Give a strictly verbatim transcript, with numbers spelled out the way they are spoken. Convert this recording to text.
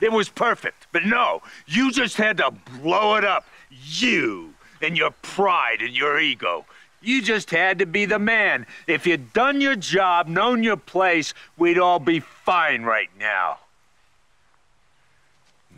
It was perfect. But no, you just had to blow it up. You and your pride and your ego. You just had to be the man. If you'd done your job, known your place, we'd all be fine right now.